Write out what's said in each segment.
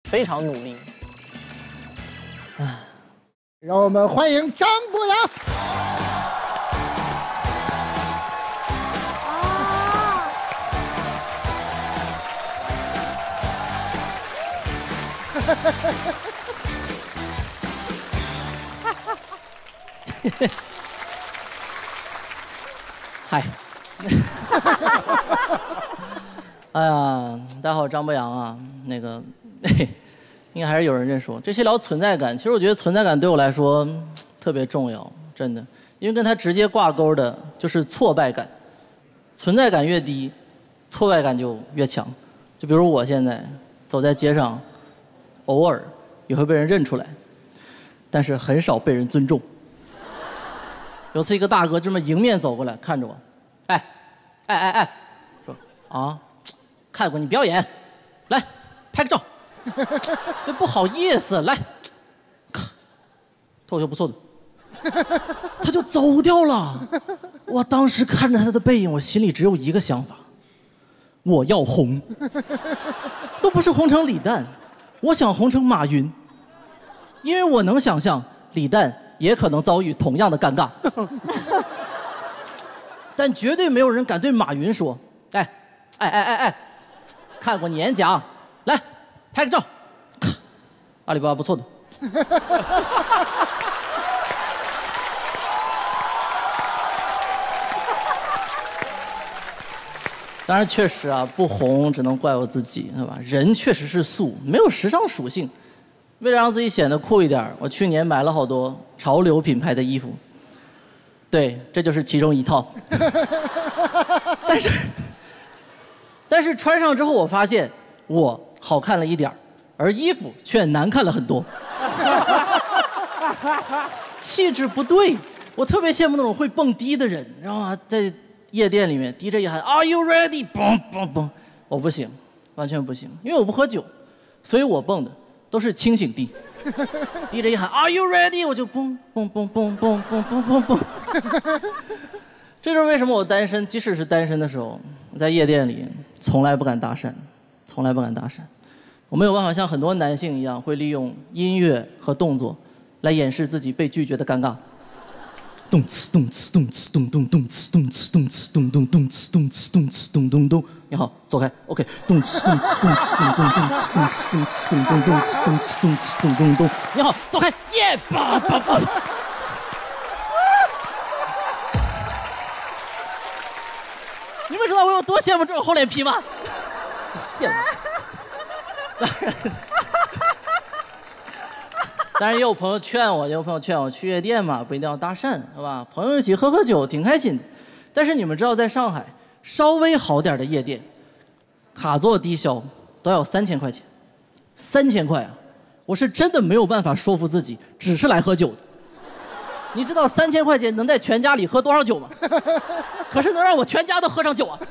非常努力。 让我们欢迎张博洋。 嗨，哎呀，大家好，张博洋啊，那个，应该还是有人认识我。这期聊存在感，其实我觉得存在感对我来说特别重要，真的，因为跟它直接挂钩的就是挫败感。存在感越低，挫败感就越强。就比如我现在走在街上，偶尔也会被人认出来，但是很少被人尊重。有次一个大哥这么迎面走过来，看着我，说啊，看过你表演，来拍个照。这不好意思，来，脱口秀不错的，他就走掉了。我当时看着他的背影，我心里只有一个想法：我要红，都不是红成李诞，我想红成马云，因为我能想象李诞也可能遭遇同样的尴尬，但绝对没有人敢对马云说：“看过你演讲，来拍个照，阿里巴巴不错的。”当然，确实啊，不红只能怪我自己，对吧？人确实是素，没有时尚属性。为了让自己显得酷一点，我去年买了好多潮流品牌的衣服。对，这就是其中一套。但是穿上之后，我发现我好看了一点，而衣服却难看了很多。气质不对，我特别羡慕那种会蹦迪的人，然后在夜店里面 DJ 一喊 Are you ready？ 嘣嘣嘣，我不行，完全不行，因为我不喝酒，所以我蹦的都是清醒地。DJ 一喊 Are you ready？ 我就蹦蹦蹦蹦蹦蹦蹦蹦蹦。这就是为什么我单身，即使是单身的时候，在夜店里从来不敢搭讪，从来不敢搭讪。我没有办法像很多男性一样，会利用音乐和动作来掩饰自己被拒绝的尴尬。动次动次动次咚咚动次动次动次咚咚动次动次动次咚咚咚。你好，走开。OK， 动次动次动次咚咚动次动次动次咚咚动次动次动次咚咚咚。你好，走开。耶！叭叭叭。你们知道我有多羡慕这种厚脸皮吗？羡慕。当然也有朋友劝我，去夜店嘛，不一定要搭讪，是吧？朋友一起喝喝酒，挺开心的。但是你们知道，在上海稍微好点的夜店，卡座低消都要3000块钱，3000块啊！我是真的没有办法说服自己，只是来喝酒的。你知道3000块钱能在全家里喝多少酒吗？可是能让我全家都喝上酒啊！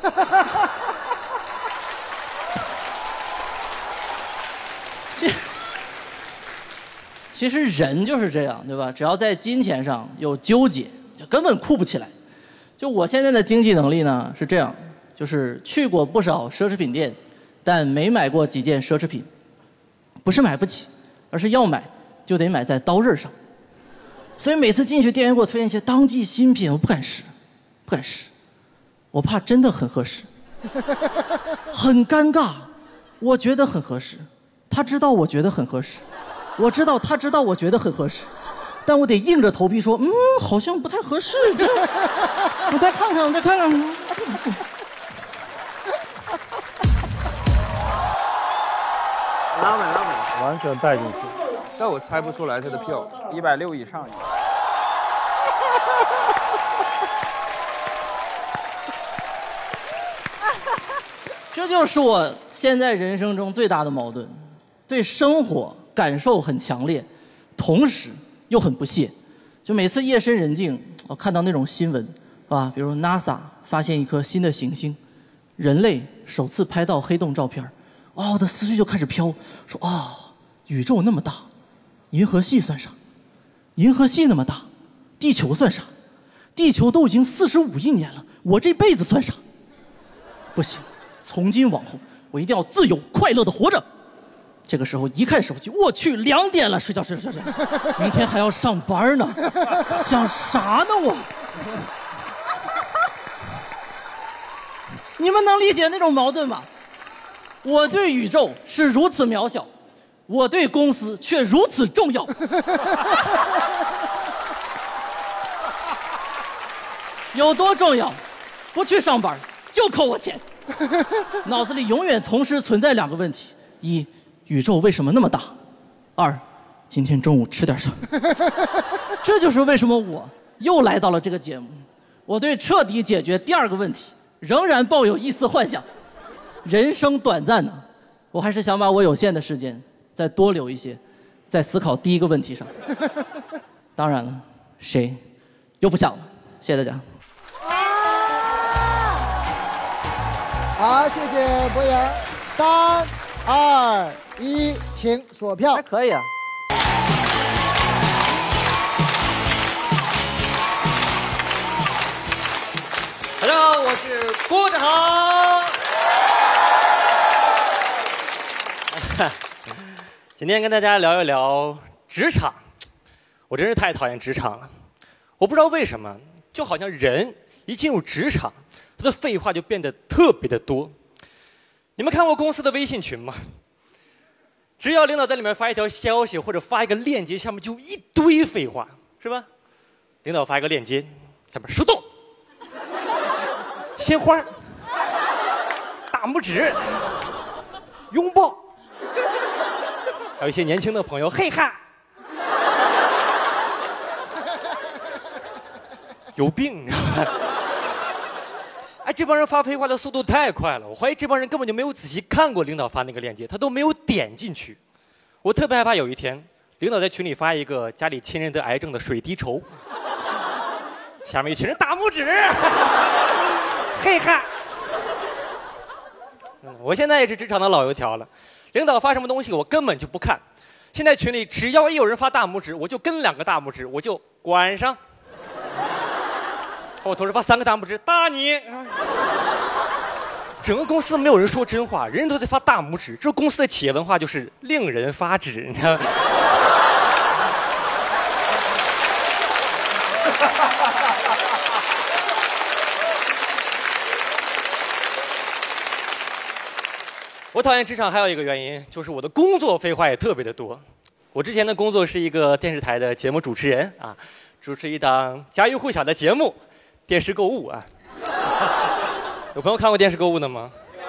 其实人就是这样，对吧？只要在金钱上有纠结，就根本酷不起来。就我现在的经济能力呢是这样，就是去过不少奢侈品店，但没买过几件奢侈品。不是买不起，而是要买就得买在刀刃上。所以每次进去，店员给我推荐一些当季新品，我不敢试，我怕真的很合适，很尴尬。我觉得很合适，他知道我觉得很合适。我知道他知道我觉得很合适，但我得硬着头皮说，好像不太合适。我再看看。 拉满， 完全带进去。 但我猜不出来他的票 160以上。 这就是我现在人生中最大的矛盾，对生活感受很强烈，同时又很不屑。就每次夜深人静，我看到那种新闻，啊，比如 NASA 发现一颗新的行星，人类首次拍到黑洞照片，我的思绪就开始飘，说宇宙那么大，银河系算啥？银河系那么大，地球算啥？地球都已经45亿年了，我这辈子算啥？不行，从今往后我一定要自由快乐的活着。 这个时候一看手机，我去，2点了，睡觉，明天还要上班呢，想啥呢我？你们能理解那种矛盾吗？我对宇宙是如此渺小，我对公司却如此重要。有多重要？不去上班就扣我钱。脑子里永远同时存在2个问题：一，宇宙为什么那么大？2，今天中午吃点啥？这就是为什么我又来到了这个节目。我对彻底解决第2个问题仍然抱有一丝幻想。人生短暂呢，我还是想把我有限的时间再多留一些，在思考第1个问题上。当然了，谁又不想了？谢谢大家。 好，谢谢博洋。3、2、1，请锁票。 还可以啊。 大家好，我是郭德纲。今天跟大家聊一聊职场。我真是太讨厌职场了。我不知道为什么，就好像人一进入职场，他的废话就变得特别的多。你们看过公司的微信群吗？只要领导在里面发一条消息或者发一个链接，下面就一堆废话，是吧？领导发一个链接，下面手动、鲜花、大拇指、拥抱，还有一些年轻的朋友，嘿哈，有病，你知道吗？哎，这帮人发废话的速度太快了，我怀疑这帮人根本就没有仔细看过领导发那个链接，他都没有点进去。我特别害怕有一天，领导在群里发一个家里亲人得癌症的水滴筹，下面一群人大拇指，嘿哈。我现在也是职场的老油条了，领导发什么东西我根本就不看。现在群里只要一有人发大拇指，我就跟2个大拇指，我就关上。我同事发3个大拇指，打你！整个公司没有人说真话，人人都在发大拇指。这公司的企业文化就是令人发指，你知道吗？我讨厌职场还有一个原因，就是我的工作废话也特别的多。我之前的工作是一个电视台的节目主持人啊，主持一档家喻户晓的节目。电视购物啊，有朋友看过电视购物的吗？有。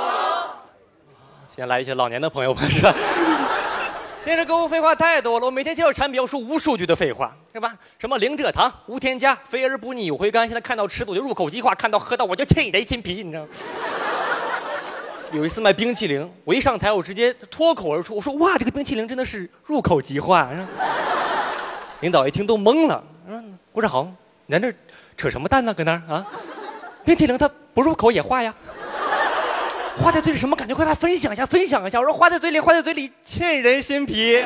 先来一些老年的朋友们是吧？电视购物废话太多了，我每天介绍产品要说无数句的废话，是吧？什么零蔗糖、无添加、肥而不腻、有回甘，现在看到吃的我就入口即化，看到喝到我就沁人心脾，你知道吗？有一次卖冰淇淋，我一上台我直接脱口而出，我说哇，这个冰淇淋真的是入口即化。领导一听都懵了，郭志豪，你在那扯什么蛋呢？搁那儿啊？冰淇淋它不入口也化呀，化在嘴里什么感觉？快来分享一下，分享一下。我说化在嘴里，化在嘴里沁人心脾。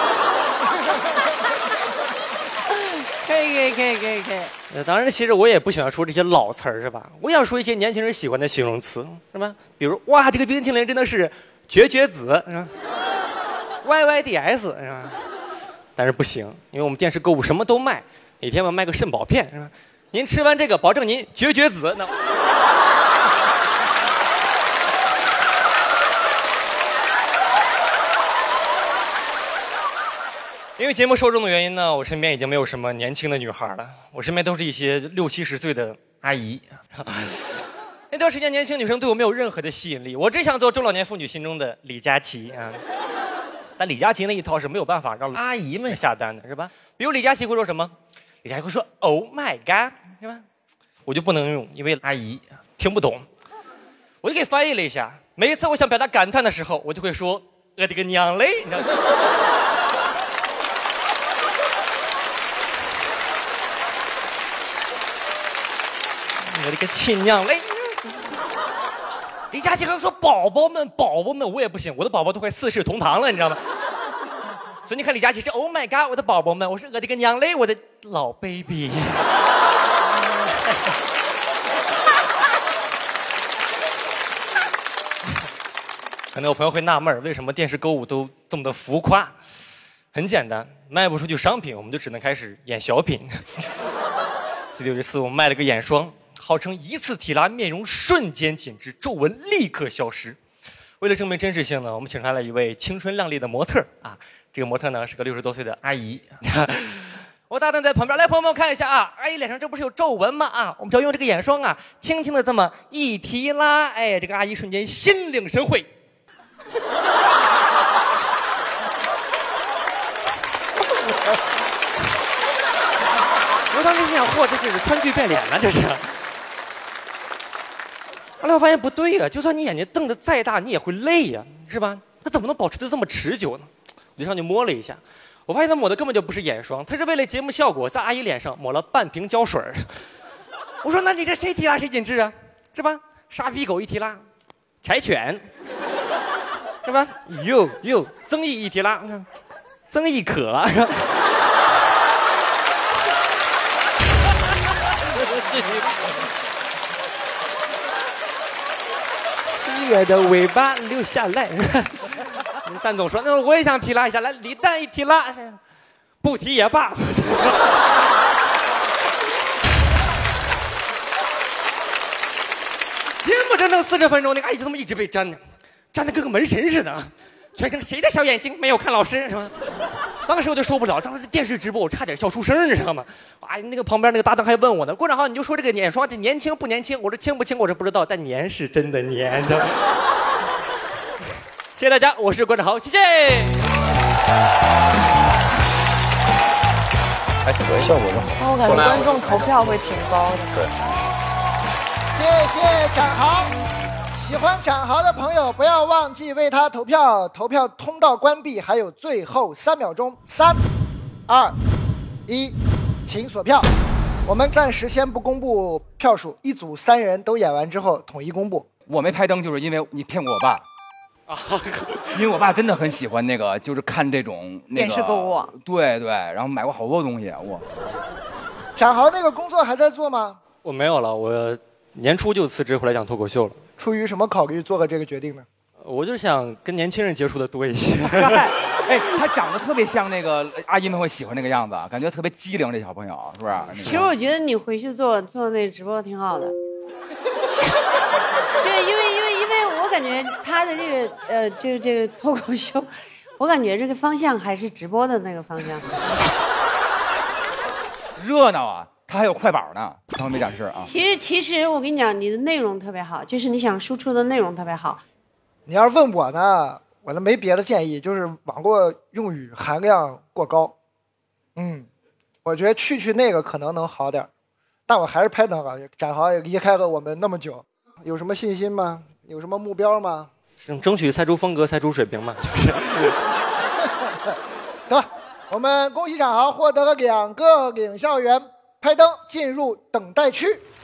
可以。当然，其实我也不喜欢说这些老词儿，是吧？我想说一些年轻人喜欢的形容词，是吧？比如哇，这个冰淇淋真的是绝子，是吧 ？YYDS， 是吧？但是不行，因为我们电视购物什么都卖，哪天我卖个肾宝片，是吧？您吃完这个，保证您绝子。那因为节目受众的原因呢，我身边已经没有什么年轻的女孩了，我身边都是一些60、70岁的阿姨。那段时间，年轻女生对我没有任何的吸引力，我只想做中老年妇女心中的李佳琦啊。但李佳琦那一套是没有办法让阿姨们下单的，是吧？比如李佳琦会说什么？李佳琦会说 "Oh my god"， 是吧？我就不能用，因为阿姨听不懂。我就给翻译了一下，每一次我想表达感叹的时候，我就会说"我的个娘嘞"，你知道吗？我的个亲娘嘞！李佳琦还说宝宝们，我也不行，我的宝宝都快4世同堂了，你知道吗？所以你看李佳琦是 "Oh my god"， 我的宝宝们，我是我的个娘嘞，我的老 baby。 可能有朋友会纳闷，为什么电视购物都这么的浮夸？很简单，卖不出去商品，我们就只能开始演小品。记得有一次我们卖了个眼霜，号称一次提拉面容瞬间紧致，皱纹立刻消失。为了证明真实性呢，我们请来了一位青春靓丽的模特啊，这个模特呢是个60多岁的阿姨。我大胆在旁边，来，朋友们看一下啊，阿姨脸上这不是有皱纹吗？啊，我们只要用这个眼霜啊，轻轻的这么一提拉，哎，这个阿姨瞬间心领神会。我当时心想，嚯，这是川剧变脸了，这是。后来我发现不对呀、就算你眼睛瞪得再大，你也会累呀、是吧？它怎么能保持得这么持久呢？我就上去摸了一下，我发现它抹的根本就不是眼霜，它是为了节目效果，在阿姨脸上抹了半瓶胶水。我说，那你这谁提拉谁紧致啊？是吧？沙皮狗一提拉，柴犬，是吧？哟，曾毅一提拉，曾毅可。月的尾巴留下来。蛋总说：“那我也想提拉一下，来，李诞一提拉，不提也罢。”节目整整40分钟，那个阿姨就这么一直被粘呢，粘得跟个门神似的，全程谁的小眼睛没有看老师是吧？当时我就受不了，当时电视直播，我差点笑出声，你知道吗？哎，那个旁边那个搭档还问我呢，郭长豪，你就说这个眼霜这年轻不年轻？我说轻不轻，我是不知道，但粘是真的粘的。谢谢大家，我是郭长豪，谢谢。 哎，效果就好。 我感觉观众投票会挺高的。 对。 谢谢展豪。喜欢展豪的朋友，不要忘记为他投票。投票通道关闭，还有最后3秒钟。3、2、1，请锁票。我们暂时先不公布票数，一组3人都演完之后统一公布。 我没拍灯，就是因为你骗过我爸。因为我爸真的很喜欢那个，就是看这种那个电视购物。 对，然后买过好多东西。我展豪那个工作还在做吗？ 我没有了，我年初就辞职回来讲脱口秀了。 出于什么考虑做个这个决定呢？ 我就想跟年轻人接触的多一些。 哎，他长得特别像那个阿姨们会喜欢那个样子，感觉特别机灵，这小朋友是不是？ 其实我觉得你回去做那直播挺好的。对，因为我感觉他的这个脱口秀，我感觉这个方向还是直播的那个方向。 热闹啊！他还有快板呢，刚刚没展示啊。 其实我跟你讲，你的内容特别好，就是你想输出的内容特别好。 你要是问我呢，我都没别的建议，就是网络用语含量过高。我觉得去那个可能能好点，但我还是拍那个。展豪也离开了我们那么久，有什么信心吗？有什么目标吗？ 争取赛出风格，赛出水平嘛，就是。 得，我们恭喜展豪获得了2个领笑员。拍灯进入等待区。